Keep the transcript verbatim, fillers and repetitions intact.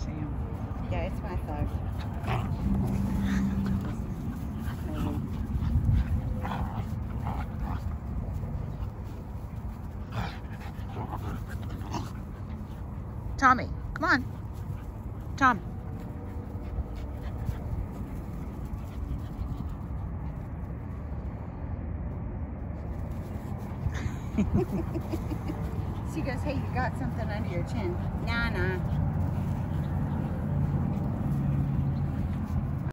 see him. Yeah, it's my fault. Tommy, come on. Tom. She goes, hey, you got something under your chin. Nah, nah.